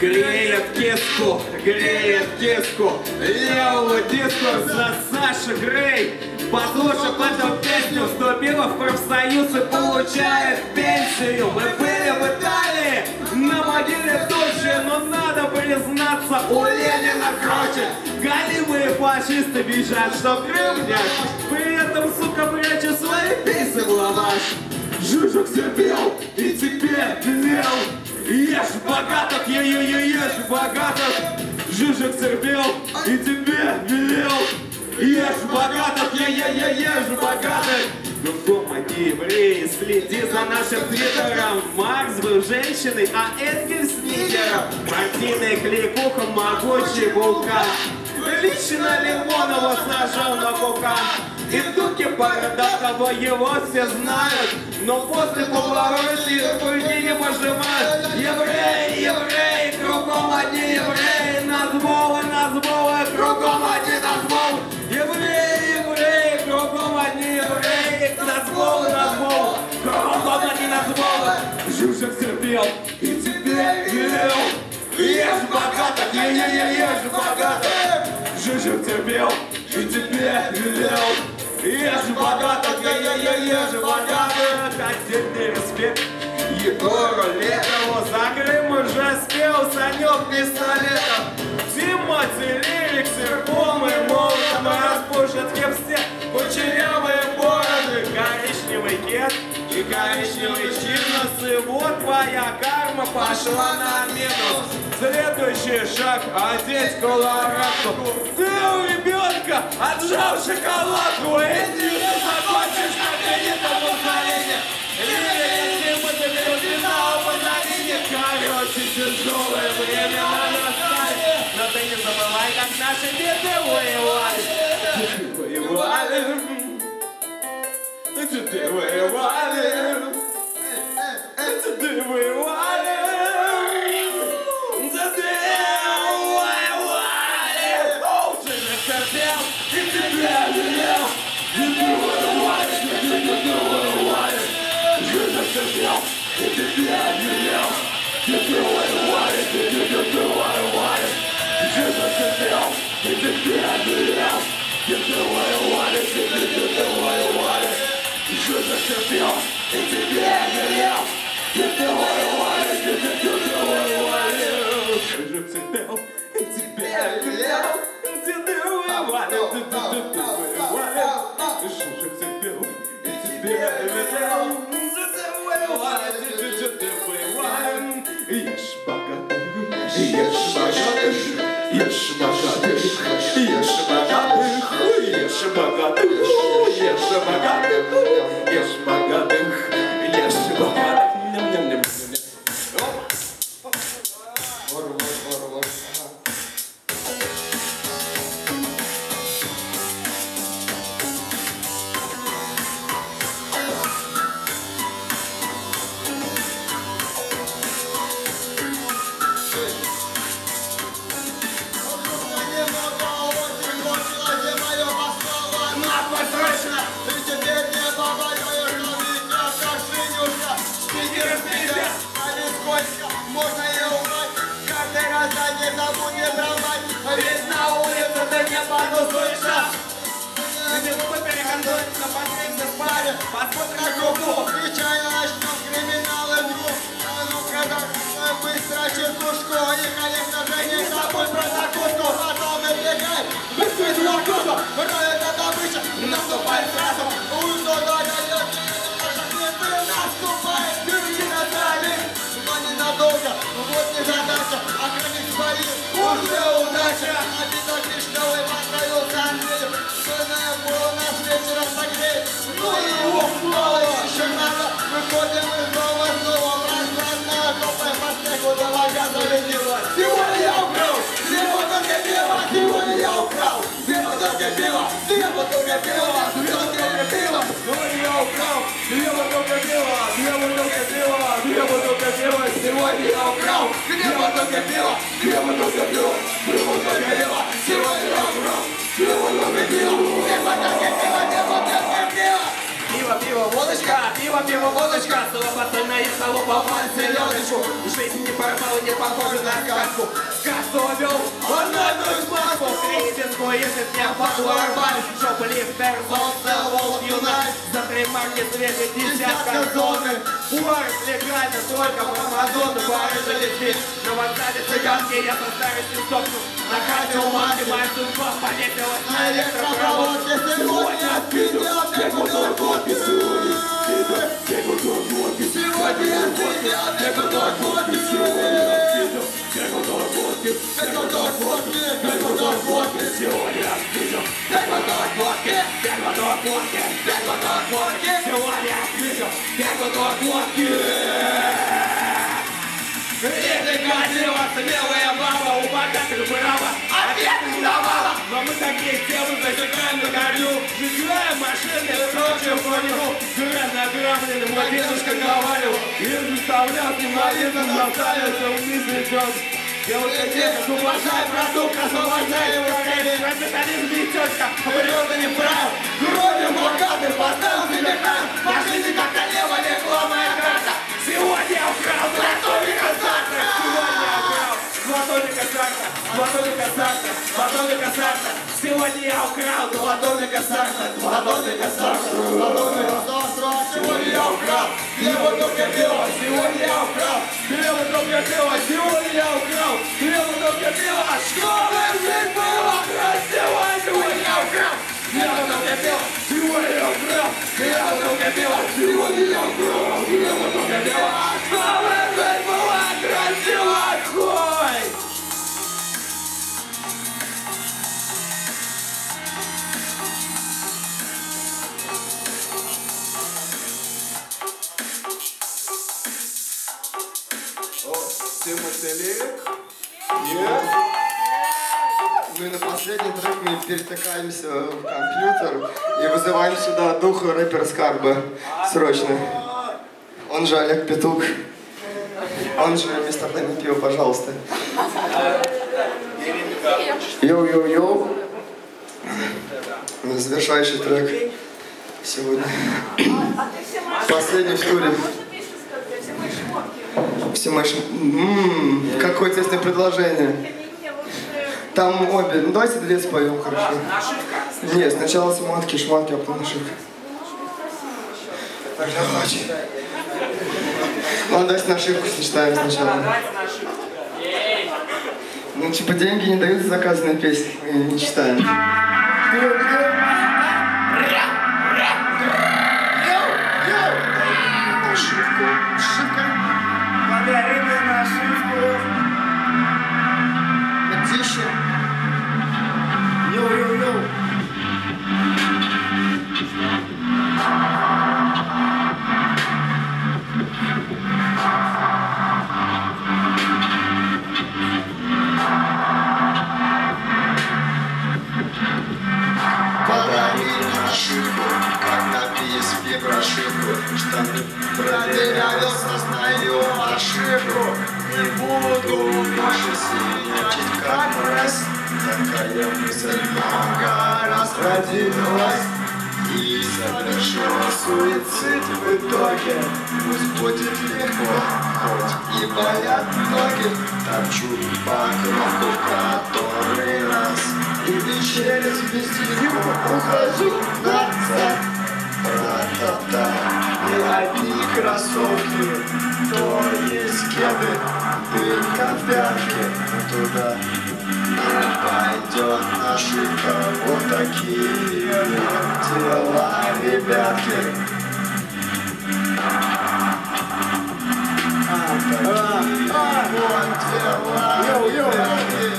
Греет киску левого дискурса Саша Грей. Послушав эту песню, вступила в профсоюз и получает пенсию. Мы были в Италии на могиле Тучи, но надо признаться, у Ленина круче. Голимые фашисты визжат, что Крым нет, при этом, сука, пряча свои писы в лаваш. Жижик терпел и тебе велел. Ешь богатых, ешь богатых. Жижик терпел и тебе велел. Ешь богатых, ешь богатых. Кругом одни евреи, следи за нашим твиттером. Маркс был женщиной, а Энгельс нигером. Партийный кликуха, могучий вулкан. Лично Лимонова сажал на кукан. И Дуки Бородатого его все знают, но после повороте руки не пожимают. Евреи, кругом одни евреи. Назболы, кругом одни назболы. Евреи, кругом одни евреи. Назболы, кругом одни назболы. Жужик терпел и тебе велел. Ешь богатых, ешь богатых. Жужик терпел и тебе велел. Ешь богатых, ешь богатых. Отдельный респект Егору Летову. За Крым уже спел Санек пистолетом. Тимати Лирик, серпом и молотом. Распушат все кучерявые бороды. Коричневый кет и коричневый чиносы. Вот твоя карма пошла на минус. Следующий шаг — одеть колорадку. Ты у ребенка отжал шоколадку. Если ты закончишь на кредитном позволении, или мы тебе финал позовите. Короче, тяжелое время настать. Но ты не забывай, как наши деды воевали. Деды воевали. Деды воевали. пиво, водочка, снова пацана и холопа, селедочку. Жизнь не порвала, не похожа на сказку. Сказку вел он на одну из маску. Крестинскую, если б не опадло рвать. Жопы лифтер, зон, целовал юнай. За 3 марки светит десятка зоны. Уорд легально, только в Амазону. Пары залетит, на вокзале цыганки. Я со старости стопну. На карте у мамки моя судьба полетелась на электропроводке. Сегодня отпидет, как будто водки. Сегодня если красиво, смелая баба, у богатых право, ответа не давала. Но мы такие темы зажигаем на корню, сжигаем машины и прочее броню. Грязно-ограбленный мой дедушка говорил, и заставлял символизм заставиться вниз идет. Девушка, девушка, уважай продукт, освобождай его скорее. Капитализм и тетка, природа не прав. Кровью блокады поставил себе кран. На жизни как королева легла моя карта. Сегодня я украл золотого Казарта. Сегодня я украл золотого Казарта. Золотого Казарта. Золотого Казарта. Сегодня я украл золотого Казарта. Золотого Казарта. Золотого Казарта. Сегодня я украл его только бело. Сегодня я украл бело только бело. Сегодня я украл бело только бело. А что бы жизнь была красиво? Сегодня я украл бело только бело. Сегодня я украл бело только бело. Сегодня я украл бело только бело. А что бы жизнь была красиво? Хуй! Всем лирик. Мы на последний трек мы перетыкаемся в компьютер и вызываем сюда духа рэпера Скарба. Срочно. Он же Олег Петух. Он же мистер Дэми Пиво, пожалуйста. Йоу-йоу-йоу. Завершающий трек сегодня. Последний в туре. Все мои какое тесное предложение. Там обе. Ну давайте две споем, хорошо. Нет, сначала шматки, а потом нашивка. Тогда хватит. Ладно, давайте нашивку сочетаем сначала. Ну типа деньги не дают за заказанные песни, мы не читаем. Нашивка. Подари мне нашивку. Тише. Йоу-йоу-йоу. Подари нашивку, как на письме прошивку, штаны проверяю, сознаю ошибку. Не буду больше синячить, как мразь. Такая мысль много раз родилась и совершила суицид в итоге. Пусть будет легко, хоть и болят ноги. Торчу по кругу который раз и через пестику ухожу назад. Тра-та-та, и одни кроссовки, то есть кеды, дырка в пятке, туда не пойдет нашивка. Вот такие дела, ребятки. Вот дела, ребятки.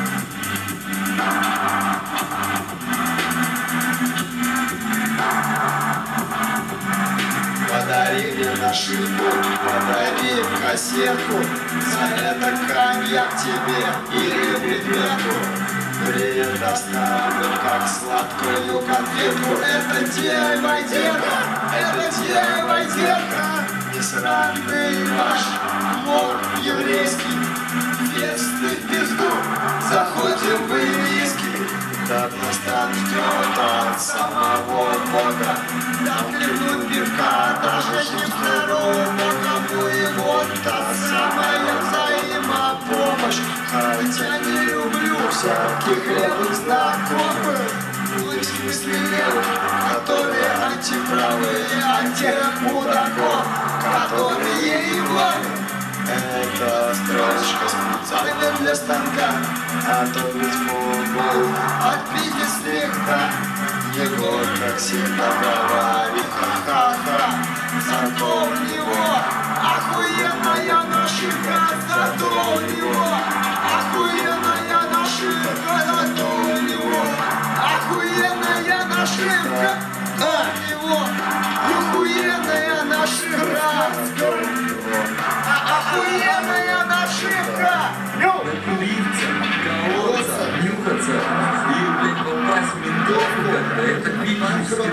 Подари мне нашивку, подари кассетку, за это коньяк тебе или предметку. Предоставлю как сладкую конфетку. Это дева детка, это дева детка. Несравный ваш мор еврейский. Фесты в пизду, заходим в ириски. Так нас там ждет от самого Бога. Нам хлебнуть пивка, жизни вторую, но кому и вот та самая взаимопомощь. Хотя не люблю всяких левых знакомых, в смысле левых, которые антиправые, а тех мудаков, которые его. Это строчка специально для станка, а то ведь могу отбить слегка. Егор, как всегда, говорит ха-ха-ха. Зато у него охуенная нашивка, зато у него охуенная нашивка, зато у него охуенная нашивка, у него охуенная нашивка, охуенная нашивка. Накуриться, колоться, нюхаться и, блядь, попасть в ментовку, когда это видно всего.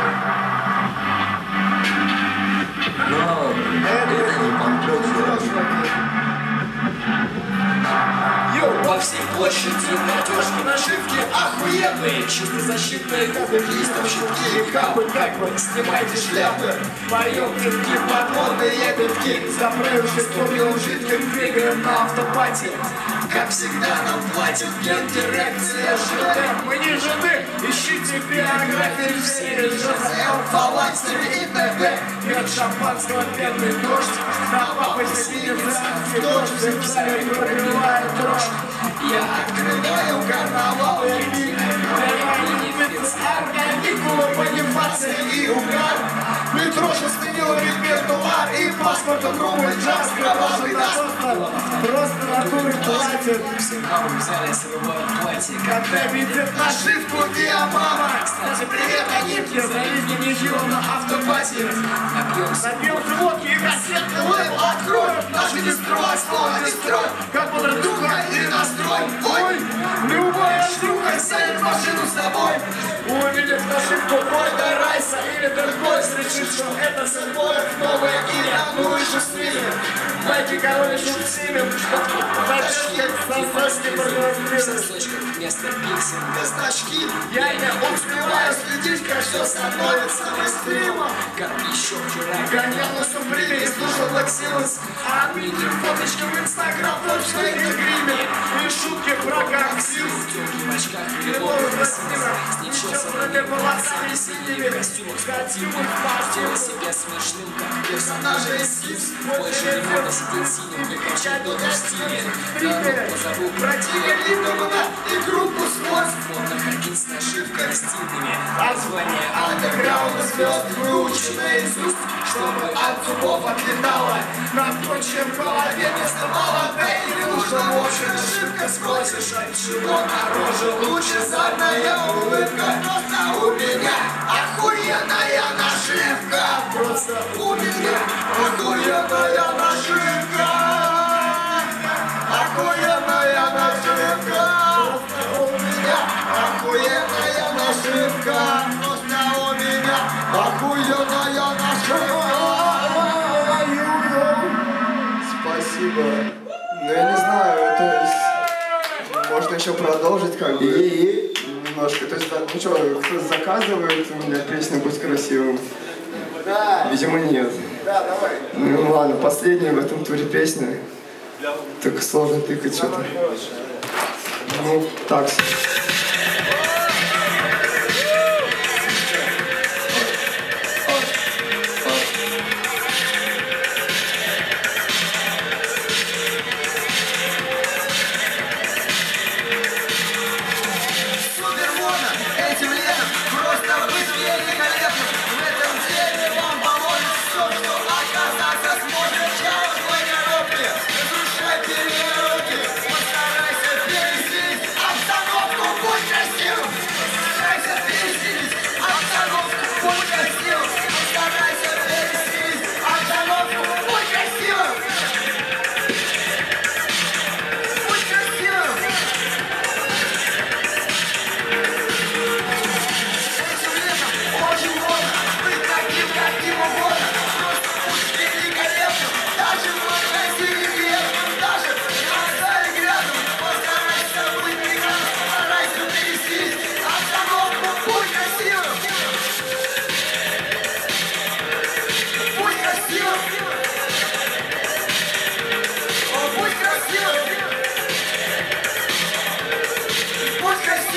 Но это не панк-рок. По всей площади надежки нашивки охуенные, чисто защитные губы, листов, щитки и капы, как бы снимайте шляпы, поем пивки, подводные битки, заправившись топливом жидким, двигаем на автопате. Как всегда нам платит гендирекция ЖД. Мы не ЖД, ищите биографии в серии ЖЗЛ, фалаксами и т.д. Нет шампанского, пенный дождь, на папой сидится дождь, в зале пробивает дрожь. Я открываю карнавал и бенефис, органикула, бонифация и угар. Митроша сменил репертуар и паспорта грубый джаз, кровавый даст. Просто натуры платят. Все мамы в зале срывают платье, когда видят нашивку Диамама. Кстати, привет, Анитке, завидни ничего на автопате. Напьемся водки и кассетный лейбл откроем. Наши не строй, слово не строй, как под духа и настрой. Ой, любая шлюха сядет в машину с тобой. Увидев нашивку Фройда Райса или Деркойс, решит, что это Сэмбоев новое имя. Ну и же с ними. Майки Король шут семем, что значки со значки продолжили. В сосочках вместо пиксинга значки. Я не успеваю следить, как все становится мейнстримом. Как еще вчера гонял на Суприме и слушал Black Silence. А видим фоточки в Инстаграм, точно и гриме. И шутки про коксил. В темных очках переломы красиво. С нечесанными волосами синими. Костюмах сделал себя смешным, как персонажа из Sims. Больше не надо сидеть синим и качать ноги в стиле. Народ позову про Тигелитовна и группу Сквозь. Фото Хакин с нашивкой стильными. Название андеграунда звезд выучено наизусть, чтобы от зубов отлетало. Нам прочим в голове места мало, да и не нужно больше. Нашивка спросишь, от чего на роже лучезарная улыбка. Просто у меня охуенная нашивка. Просто у меня охуенная нашивка. Охуенная нашивка. Просто у меня охуенная нашивка. Просто у меня охуенная нашивка. Спасибо. Ну я не знаю, то есть можно еще продолжить как бы. Немножко. То есть, да, ну что, кто заказывает у меня песню «Будь красивым»? Да. Видимо, нет. Да, давай. Ну ладно, последняя в этом туре песня. Так сложно тыкать что-то. Ну, так. Постарайся пересесть обстановку.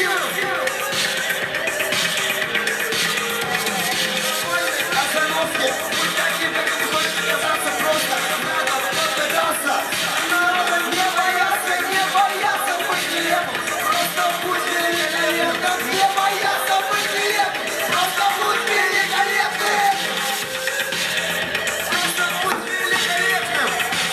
Остановки, будь таким, как ты хочешь оказаться, просто надо попытаться. Надо не бояться быть нелепым, просто будь великолепным. Не бояться быть нелепым, просто будь великолепным. Просто будь великолепным.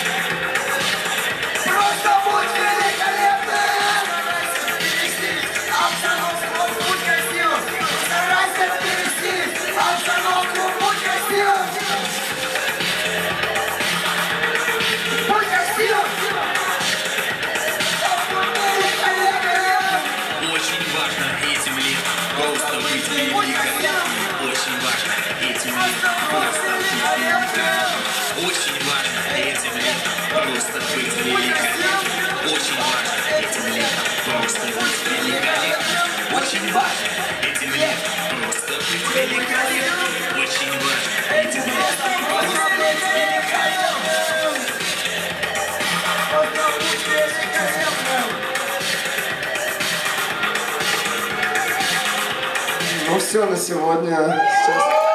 Просто будь великолепным. Обстановку, будь красивым. Старайся перевести обстановку, будь красивым. Будь красивым. Очень важно этим летом просто быть великолепным. Очень важно этим летом просто быть великолепным. Очень важно этим летом просто быть великолепным. Очень важно этим летом просто быть великолепным. Очень важно этим летом просто быть великолепным. Очень важно этим летом просто быть великолепным. Просто будь великолепным. Ну все на сегодня. Сейчас.